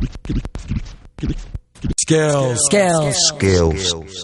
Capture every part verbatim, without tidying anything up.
Skills, skills, skills.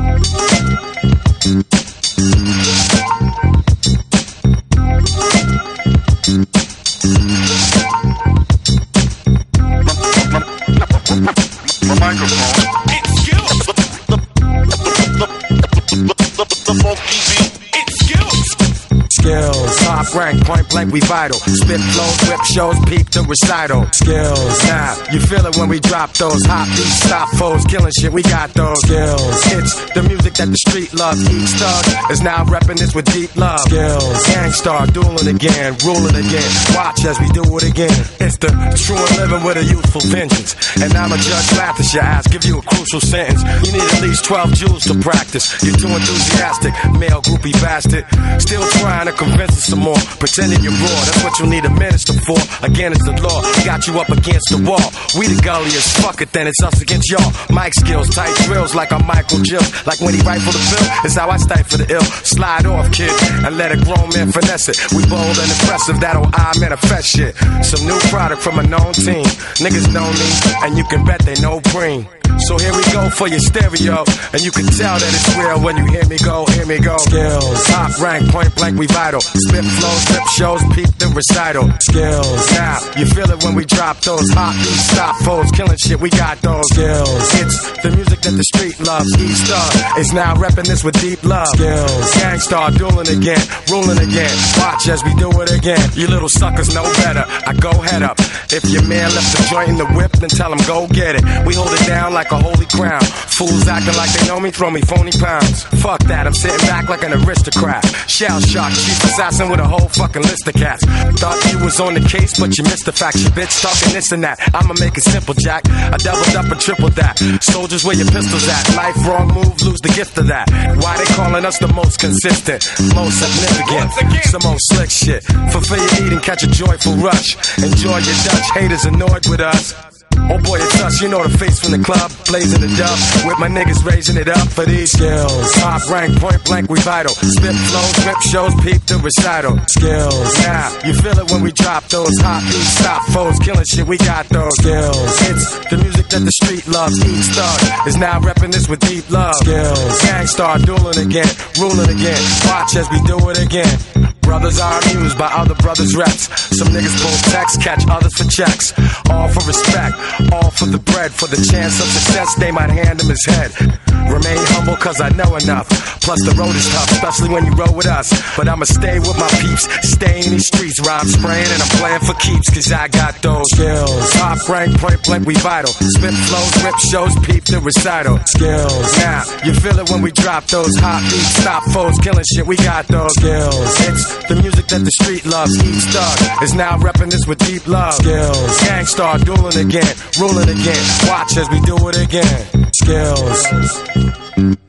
My microphone. It's skills. The, the, the, the, the funky beat. It's skills. Skills, top rank, point blank, we vital. Spit flows, whip shows, peep the recital. Skills, now you feel it when we drop those hot beats, stop foes, killing shit. We got those skills. It's the music that the street loves. Each thug is now repping this with deep love. Skills, gangstar, dueling again, ruling again. Watch as we do it again. It's the true and living with a youthful vengeance. And I'm a judge, laugh at your ass, give you a crucial sentence. You need at least twelve joules to practice. You're too enthusiastic, male groupie bastard. Still trying to convince us some more, pretending you're raw. That's what you need a minister for. Again, it's the law, got you up against the wall. We the gulliest, fuck it, then it's us against y'all. Mic skills, tight drills like I'm Michael Jill. Like when he rifle the bill, it's how I stifle the ill. Slide off, kid, and let a grown man finesse it. We bold and impressive, that'll I manifest shit. Some new product from a known team. Niggas know me, and you can bet they know Preem. So here we go for your stereo, and you can tell that it's real when you hear me go, hear me go. Skills, top rank, point blank, we vital. Spit flows, rip shows, peep the recital. Skills, now you feel it when we drop those hot beats, stop foes, killing shit. We got those skills. It's the music that the street loves. Each thug is now repping this with deep love. Skills, gangstar, dueling again, ruling again. Watch as we do it again. You little suckers know better. I go head up. If your man left the joint in the whip, then tell him go get it. We hold it down like a holy crown. Fools acting like they know me, throw me phony pounds. Fuck that, I'm sitting back like an aristocrat. Shell shock, chief assassin with a whole fucking list of cats. Thought you was on the case, but you missed the fact. Your bitch talking this and that. I'ma make it simple, Jack. I doubled up and tripled that. Soldiers, where your pistols at? Life wrong move, lose the gift of that. Why they calling us the most consistent, most significant? Some old slick shit. Fulfill your need and catch a joyful rush. Enjoy your Dutch, haters annoyed with us. Oh boy, it's us, you know the face from the club, blazing the dub, with my niggas raising it up for these skills. Top rank, point blank, we vital. Spit flows, rip shows, peep the recital. Skills, now you feel it when we drop those hot beats, stop foes, killing shit. We got those skills. It's the music that the street loves. Each thug is now repping this with deep love. Skills, gangstar, dueling again, ruling again. Watch as we do it again. Brothers are amused by other brothers' reps. Some niggas pull texts, catch others for checks. All for respect, all for the bread. For the chance of success, they might hand him his head. Remain humble cause I know enough. Plus the road is tough, especially when you roll with us. But I'ma stay with my peeps, stay in these streets. Rhyme spraying and I'm playing for keeps, cause I got those skills. Top rank, point blank, we vital. Spit flows, rip shows, peep the recital. Skills, now you feel it when we drop those hot beats, stop foes, killing shit. We got those skills. It's the music that the street loves. Each thug is now repping this with deep love. Skills, gangstar, dueling again, ruling again. Watch as we do it again. Skills.